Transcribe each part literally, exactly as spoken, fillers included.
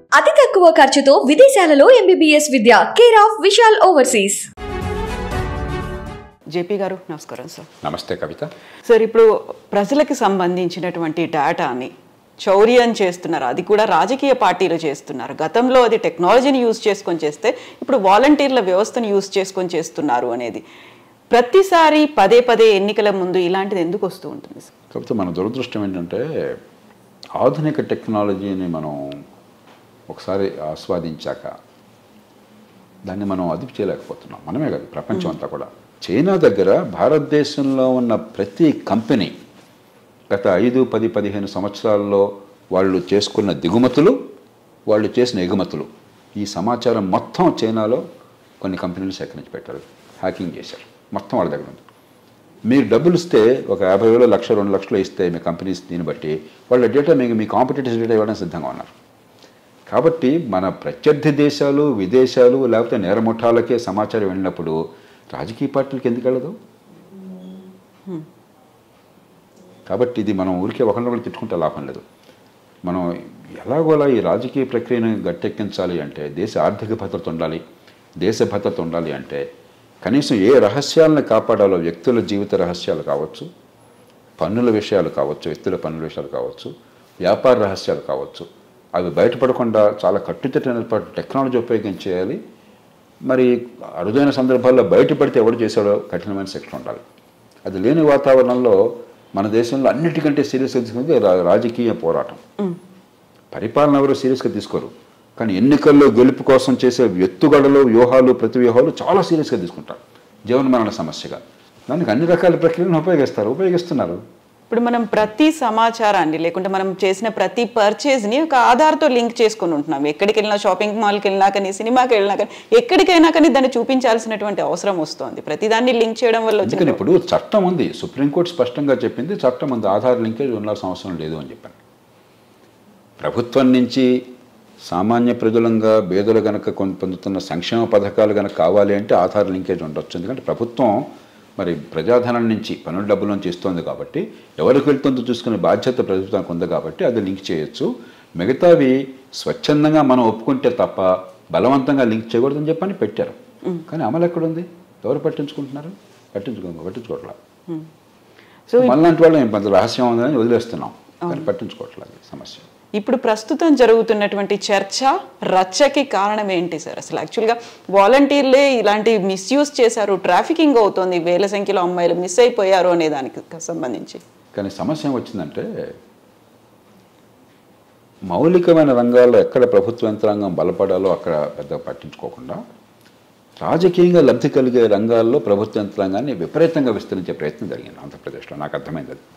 అతి తక్కువ ఖర్చుతో విదేశాలలో ఎంబీబీఎస్ విద్య care of Vishal overseas. JP గారు నమస్కారం సార్. నమస్తే కవిత. సార్, ఇప్పుడు ప్రజలకు సంబంధించినటువంటి డేటాని చౌర్యం చేస్తున్నారు, అది కూడా రాజకీయ పార్టీలు చేస్తున్నారు. గతంలో అది టెక్నాలజీని యూజ్ చేసుకొని చేస్తే ఇప్పుడు వాలంటీర్ల వ్యవస్థను యూజ్ చేసుకొని చేస్తున్నారు అనేది ప్రతిసారి పదే పదే ఎన్నికల ముందు ఇలాంటిది ఎందుకు వస్తూ ఉంటుంది సార్? కాకపోతే మన దురదృష్టం ఏంటంటే ఆధునిక టెక్నాలజీని మనం ఒకసారి ఆస్వాదించాక దాన్ని మనం అదుపు చేయలేకపోతున్నాం. మనమే కాదు, ప్రపంచం అంతా కూడా. చైనా దగ్గర భారతదేశంలో ఉన్న ప్రతి కంపెనీ గత ఐదు పది పదిహేను సంవత్సరాల్లో వాళ్ళు చేసుకున్న దిగుమతులు, వాళ్ళు చేసిన ఎగుమతులు, ఈ సమాచారం మొత్తం చైనాలో కొన్ని కంపెనీలు సేకరించి పెట్టారు, హ్యాకింగ్ చేశారు. మొత్తం వాళ్ళ దగ్గర ఉంది. మీరు డబ్బులు ఇస్తే ఒక యాభై వేలు లక్ష రెండు లక్షలు ఇస్తే మీ కంపెనీస్ దీన్ని బట్టి వాళ్ళ డేటా మీకు మీ కాంపిటేటివ్ డేటా ఇవ్వడానికి సిద్ధంగా ఉన్నారు. కాబట్టి మన ప్రత్యర్థి దేశాలు, విదేశాలు, లేకపోతే నేరముఠాలకే సమాచారం వెళ్ళినప్పుడు రాజకీయ పార్టీలకు ఎందుకు వెళ్ళదు? కాబట్టి ఇది మనం ఊరికే ఒకరినొకరు తిట్టుకుంటే లాభం లేదు. మనం ఎలాగోలా ఈ రాజకీయ ప్రక్రియను గట్టెక్కించాలి అంటే దేశ ఆర్థిక భద్రత ఉండాలి, దేశ భద్రత ఉండాలి అంటే కనీసం ఏ రహస్యాలను కాపాడాలో, వ్యక్తుల జీవిత రహస్యాలు కావచ్చు, పన్నుల విషయాలు కావచ్చు, వ్యక్తుల పన్నుల విషయాలు కావచ్చు, వ్యాపార రహస్యాలు కావచ్చు, అవి బయటపడకుండా చాలా కట్టుదిట్టమైన టెక్నాలజీ ఉపయోగించేయాలి. మరి అరుదైన సందర్భాల్లో బయటపడితే ఎవరు చేశాడో కఠినమైన శిక్ష ఉండాలి. అది లేని వాతావరణంలో మన దేశంలో అన్నిటికంటే సీరియస్గా తీసుకుంటే రాజకీయ పోరాటం. పరిపాలన ఎవరు సీరియస్గా తీసుకోరు, కానీ ఎన్నికల్లో గెలుపు కోసం చేసే ఎత్తుగడలు, వ్యూహాలు, ప్రతి వ్యూహాలు చాలా సీరియస్గా తీసుకుంటారు. జీవన మరణ సమస్యగా దానికి అన్ని రకాల ప్రక్రియలను ఉపయోగిస్తారు, ఉపయోగిస్తున్నారు. ఇప్పుడు మనం ప్రతి సమాచారాన్ని, లేకుంటే మనం చేసిన ప్రతి పర్చేజ్ని ఒక ఆధార్తో లింక్ చేసుకొని ఉంటున్నాం. ఎక్కడికి వెళ్ళినా, షాపింగ్ మాల్కి వెళ్ళినా కానీ, సినిమాకి వెళ్ళినా కానీ, ఎక్కడికైనా కానీ దాన్ని చూపించాల్సినటువంటి అవసరం వస్తుంది. ప్రతిదాన్ని లింక్ చేయడం వల్ల వచ్చిన ఇప్పుడు చట్టం ఉంది, సుప్రీంకోర్టు స్పష్టంగా చెప్పింది, చట్టం ఉంది, ఆధార్ లింకేజ్ ఉండాల్సిన అవసరం లేదు అని చెప్పాను. ప్రభుత్వం నుంచి సామాన్య ప్రజలంగా పేదలు గనక పొందుతున్న సంక్షేమ పథకాలు కనుక కావాలి అంటే ఆధార్ లింకేజ్ ఉండొచ్చు. ఎందుకంటే ప్రభుత్వం మరి ప్రజాధనం నుంచి, పన్నుల డబ్బుల నుంచి ఇస్తుంది కాబట్టి ఎవరికి వెళ్తుందో చూసుకునే బాధ్యత ప్రభుత్వానికి ఉంది కాబట్టి అది లింక్ చేయొచ్చు. మిగతావి స్వచ్ఛందంగా మనం ఒప్పుకుంటే తప్ప బలవంతంగా లింక్ చేయకూడదని చెప్పని పెట్టారు. కానీ అమలు ఎక్కడుంది? ఎవరు పట్టించుకుంటున్నారు? పట్టించుకో పట్టించుకోవట్లేదు. సో మళ్ళంటి వాళ్ళు కొంత రహస్యం ఉందని వదిలేస్తున్నాం, కానీ పట్టించుకోవట్లేదు సమస్య. ఇప్పుడు ప్రస్తుతం జరుగుతున్నటువంటి చర్చ, రచ్చకి కారణం ఏంటి సార్? అసలు యాక్చువల్గా వాలంటీర్లే ఇలాంటి మిస్యూజ్ చేశారు, ట్రాఫికింగ్ అవుతుంది, వేల సంఖ్యలో అమ్మాయిలు మిస్ అయిపోయారు అనే దానికి సంబంధించి. కానీ సమస్య వచ్చిందంటే మౌలికమైన రంగాల్లో ఎక్కడ ప్రభుత్వ యంత్రాంగం బలపడాలో అక్కడ పెద్దగా పట్టించుకోకుండా రాజకీయంగా లబ్ధి కలిగే రంగాల్లో ప్రభుత్వ యంత్రాంగాన్ని విపరీతంగా విస్తరించే ప్రయత్నం జరిగింది ఆంధ్రప్రదేశ్లో. నాకు అర్థమైంది అది.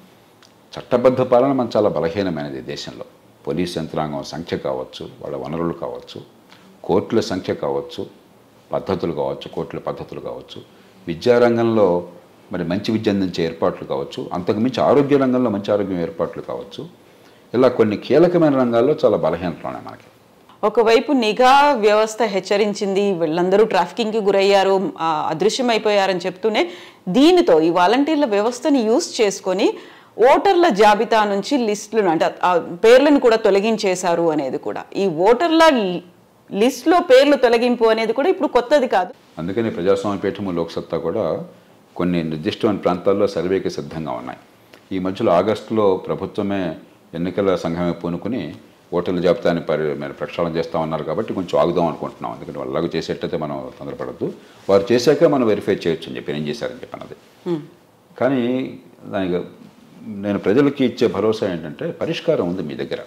చట్టబద్ధ పాలన మన చాలా బలహీనమైనది దేశంలో. పోలీస్ యంత్రాంగం సంఖ్య కావచ్చు, వాళ్ళ వనరులు కావచ్చు, కోర్టుల సంఖ్య కావచ్చు, పద్ధతులు కావచ్చు, కోర్టుల పద్ధతులు కావచ్చు, విద్యారంగంలో మరి మంచి విద్య అందించే ఏర్పాట్లు కావచ్చు, అంతకుమించి ఆరోగ్య రంగంలో మంచి ఆరోగ్యం ఏర్పాట్లు కావచ్చు, ఇలా కొన్ని కీలకమైన రంగాల్లో చాలా బలహీనతలు ఉన్నాయి మనకి. ఒకవైపు నిఘా వ్యవస్థ హెచ్చరించింది, వీళ్ళందరూ ట్రాఫికింగ్కి గురయ్యారు, అదృశ్యమైపోయారని చెప్తూనే దీనితో ఈ వాలంటీర్ల వ్యవస్థని యూజ్ చేసుకొని ఓటర్ల జాబితా నుంచి లిస్టులను, అంటే పేర్లను కూడా తొలగించేశారు అనేది కూడా. ఈ ఓటర్ల లిస్టులో పేర్లు తొలగింపు అనేది కూడా ఇప్పుడు కొత్తది కాదు. అందుకని ప్రజాస్వామ్య పీఠము, లోక్సత్తా కూడా కొన్ని నిర్దిష్టమైన ప్రాంతాల్లో సర్వేకి సిద్ధంగా ఉన్నాయి. ఈ మధ్యలో ఆగస్టులో ప్రభుత్వమే ఎన్నికల సంఘమే పూనుకుని ఓటర్ల జాబితాని పరి ప్రక్షాళన చేస్తూ ఉన్నారు కాబట్టి కొంచెం ఆగుదాం అనుకుంటున్నాం. ఎందుకంటే వాళ్ళలాగా చేసేటైతే మనం తొందరపడద్దు, వారు చేశాక మనం వెరిఫై చేయొచ్చు అని చెప్పి ఏం చేశారని చెప్పి అన్నది. కానీ దానికి నేను ప్రజలకి ఇచ్చే భరోసా ఏంటంటే పరిష్కారం ఉంది మీ దగ్గర.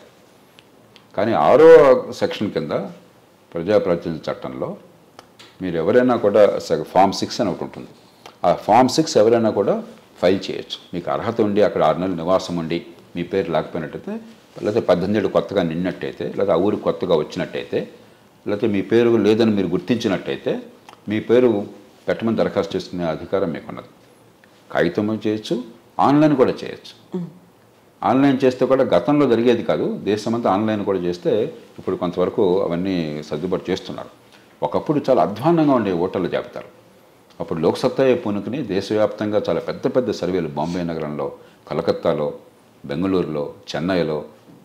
కానీ ఆరో సెక్షన్ కింద ప్రజాప్రాతినిధ్య చట్టంలో మీరు ఎవరైనా కూడా ఫామ్ సిక్స్ అని ఒకటి ఉంటుంది. ఆ ఫామ్ సిక్స్ ఎవరైనా కూడా ఫైల్ చేయొచ్చు. మీకు అర్హత ఉండి అక్కడ ఆరు నెలలు నివాసం ఉండి మీ పేరు లేకపోయినట్టయితే, లేకపోతే పద్దెనిమిది ఏళ్ళు కొత్తగా నిన్నట్టయితే, లేదా ఆ ఊరికి కొత్తగా వచ్చినట్టయితే, లేకపోతే మీ పేరు లేదని మీరు గుర్తించినట్టయితే మీ పేరు పెట్టమని దరఖాస్తు చేసుకునే అధికారం మీకున్నది. కాగితం చేయొచ్చు, ఆన్లైన్ కూడా చేయొచ్చు. ఆన్లైన్ చేస్తే కూడా గతంలో జరిగేది కాదు, దేశమంతా ఆన్లైన్ కూడా చేస్తే ఇప్పుడు కొంతవరకు అవన్నీ సర్దుబాటు చేస్తున్నారు. ఒకప్పుడు చాలా అధ్వాన్నంగా ఉండే ఓటర్ల జాబితాలు. అప్పుడు లోక్సత్తాయే పూనుకుని దేశవ్యాప్తంగా చాలా పెద్ద పెద్ద సర్వేలు బాంబే నగరంలో, కలకత్తాలో, బెంగళూరులో, చెన్నైలో,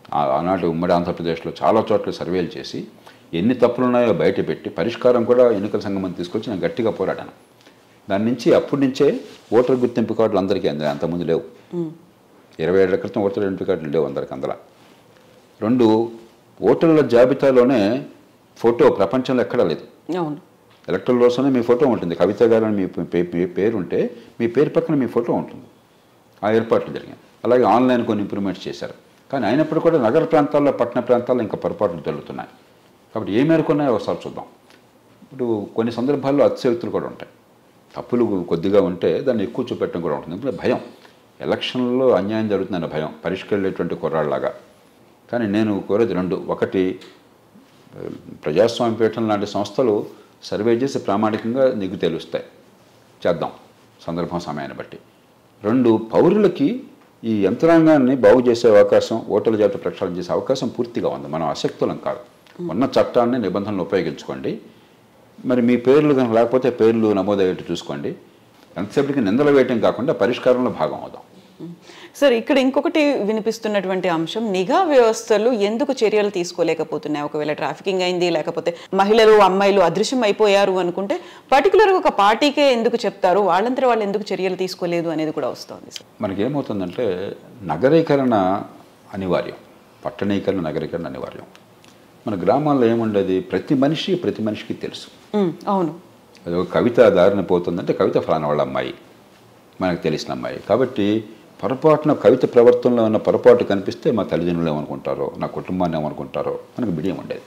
ఆనాటి ఉమ్మడి ఆంధ్రప్రదేశ్లో చాలా చోట్ల సర్వేలు చేసి ఎన్ని తప్పులు ఉన్నాయో బయట పెట్టి పరిష్కారం కూడా ఎన్నికల సంఘం తీసుకొచ్చి నేను గట్టిగా పోరాడాను. దాని నుంచి అప్పటి నుంచే ఓటర్ గుర్తింపు కార్డులు అందరికీ అందాయి. అంతకుముందు లేవు. ఇరవై ఏళ్ల క్రితం ఓటర్ గుర్తింపు కార్డులు లేవు అందరికి అందలా. రెండు, ఓటర్ల జాబితాలోనే ఫోటో ప్రపంచంలో ఎక్కడా లేదు. అవును, ఎలక్ట్రల్ రోల్స్లోనే మీ ఫోటో ఉంటుంది. కవిత గారు అని మీ పేరు ఉంటే మీ పేరు పక్కన మీ ఫోటో ఉంటుంది. ఆ ఏర్పాట్లు జరిగాయి. అలాగే ఆన్లైన్ కొన్ని ఇంప్రూవ్మెంట్స్ చేశారు. కానీ అయినప్పుడు కూడా నగర ప్రాంతాల్లో పట్టణ ప్రాంతాల్లో ఇంకా పొరపాట్లు జరుగుతున్నాయి. కాబట్టి ఏ మేరకు ఉన్నాయో ఒకసారి చూద్దాం. ఇప్పుడు కొన్ని సందర్భాల్లో అతిశయోక్తులు కూడా ఉంటాయి. తప్పులు కొద్దిగా ఉంటే దాన్ని ఎక్కువ చూపెట్టడం కూడా ఉంటుంది. ఇప్పుడు భయం, ఎలక్షన్లో అన్యాయం జరుగుతుందన్న భయం, పరిష్కరించేటువంటి కుర్రాళ్ళలాగా. కానీ నేను కోరేది రెండు. ఒకటి, ప్రజాస్వామ్య పీఠం లాంటి సంస్థలు సర్వే చేసి ప్రామాణికంగా నీకు తెలుస్తాయి, చేద్దాం సందర్భం సమయాన్ని బట్టి. రెండు, పౌరులకి ఈ యంత్రాంగాన్ని బాగు చేసే అవకాశం, ఓటర్ల జాబితా ప్రక్షాళన చేసే అవకాశం పూర్తిగా ఉంది. మనం అశక్తులం కాదు. ఉన్న చట్టాన్ని నిబంధనలు ఉపయోగించుకోండి. మరి మీ పేర్లు కనుక లేకపోతే పేర్లు నమోదయ్యేట్టు చూసుకోండి. ఎంతసేపటికి నిందలు వేయటం కాకుండా పరిష్కారంలో భాగం అవుదాం. సార్, ఇక్కడ ఇంకొకటి వినిపిస్తున్నటువంటి అంశం, నిఘా వ్యవస్థలు ఎందుకు చర్యలు తీసుకోలేకపోతున్నాయి? ఒకవేళ ట్రాఫికింగ్ అయింది, లేకపోతే మహిళలు అమ్మాయిలు అదృశ్యం అయిపోయారు అనుకుంటే పర్టికులర్గా ఒక పార్టీకే ఎందుకు చెప్తారు, వాళ్ళంతా వాళ్ళు ఎందుకు చర్యలు తీసుకోలేదు అనేది కూడా వస్తుంది. సార్, మనకేమవుతుందంటే నగరీకరణ అనివార్యం, పట్టణీకరణ నగరీకరణ అనివార్యం. మన గ్రామాల్లో ఏముండేది, ప్రతి మనిషి ప్రతి మనిషికి తెలుసు. అవును, అది ఒక కవిత దారిన పోతుందంటే కవిత ఫలానా వాళ్ళ అమ్మాయి, మనకు తెలిసిన అమ్మాయి. కాబట్టి పొరపాటున కవిత ప్రవర్తనలో ఉన్న పొరపాటు కనిపిస్తే మా తల్లిదండ్రులు ఏమనుకుంటారో, నా కుటుంబాన్ని ఏమనుకుంటారో మనకు బిడియం ఉండేది.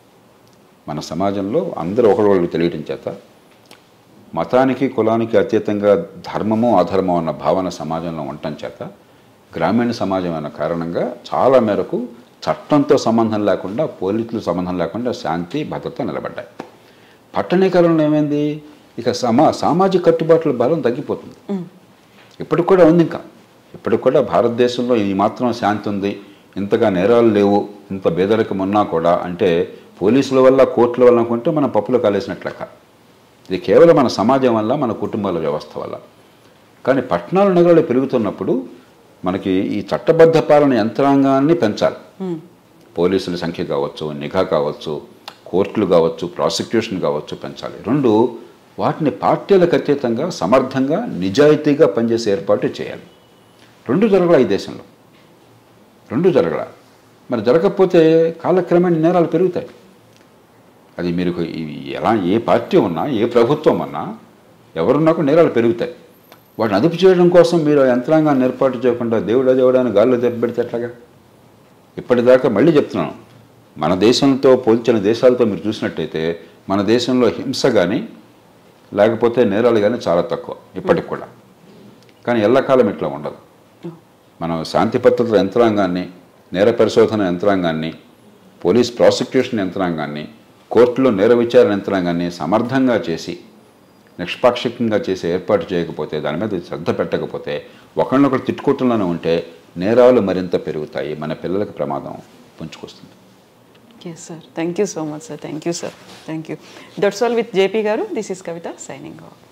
మన సమాజంలో అందరూ ఒకళ్ళు తెలియటం చేత, మతానికి కులానికి అతీతంగా ధర్మము అధర్మం అన్న భావన సమాజంలో ఉండటం చేత, గ్రామీణ సమాజం అన్న కారణంగా చాలా మేరకు చట్టంతో సంబంధం లేకుండా, పోలీసులు సంబంధం లేకుండా శాంతి భద్రత నిలబడ్డాయి. పట్టణీకరణలో ఏమైంది, ఇక సమా సామాజిక కట్టుబాట్ల బలం తగ్గిపోతుంది. ఇప్పటికి కూడా ఉంది. ఇంకా ఇప్పటికి కూడా భారతదేశంలో ఈ మాత్రం శాంతి ఉంది, ఇంతగా నేరాలు లేవు, ఇంత పేదరికం ఉన్నా కూడా అంటే పోలీసుల వల్ల కోర్టుల వల్ల అనుకుంటే మనం పప్పులో కాలేసినట్లెక్క. ఇది కేవలం మన సమాజం వల్ల, మన కుటుంబాల వ్యవస్థ వల్ల. కానీ పట్టణాలు నగరాలు పెరుగుతున్నప్పుడు మనకి ఈ చట్టబద్ధ పాలన యంత్రాంగాన్ని పెంచాలి. పోలీసుల సంఖ్య కావచ్చు, నిఘా కావచ్చు, కోర్టులు కావచ్చు, ప్రాసిక్యూషన్ కావచ్చు పెంచాలి. రెండు, వాటిని పార్టీలకు అతీతంగా సమర్థంగా నిజాయితీగా పనిచేసే ఏర్పాటు చేయాలి. రెండు జరగల ఈ దేశంలో, రెండు జరగల. మరి జరగకపోతే కాలక్రమేణా నేరాలు పెరుగుతాయి. అది మీరు ఎలా ఏ పార్టీ ఉన్నా, ఏ ప్రభుత్వం ఉన్నా, ఎవరున్నా కూడా నేరాలు పెరుగుతాయి. వాటిని అదుపు చేయడం కోసం మీరు యంత్రాంగాన్ని ఏర్పాటు చేయకుండా దేవుడా దేవుడాన్ని గాల్లో దెబ్బపెడితే ఎట్లాగా? ఇప్పటిదాకా మళ్ళీ చెప్తున్నాను, మన దేశంతో పోల్చిన దేశాలతో మీరు చూసినట్టయితే మన దేశంలో హింస కానీ లేకపోతే నేరాలు కానీ చాలా తక్కువ ఇప్పటికి కూడా. కానీ ఎల్లకాలం ఇట్లా ఉండదు. మనం శాంతి భద్రతల యంత్రాంగాన్ని, నేర పరిశోధన యంత్రాంగాన్ని, పోలీస్ ప్రాసిక్యూషన్ యంత్రాంగాన్ని, కోర్టులో నేర విచారణ యంత్రాంగాన్ని సమర్థంగా చేసి నిష్పాక్షికంగా చేసి ఏర్పాటు చేయకపోతే, దాని మీద శ్రద్ధ పెట్టకపోతే, ఒకరినొకరు తిట్టుకోవటంలోనే ఉంటే నేరాలు మరింత పెరుగుతాయి, మన పిల్లలకు ప్రమాదం పుంజుకొస్తుంది. Yes, sir. Thank you so much, sir. Thank you, sir. Thank you. That's all with J P Garu. This is Kavita signing off.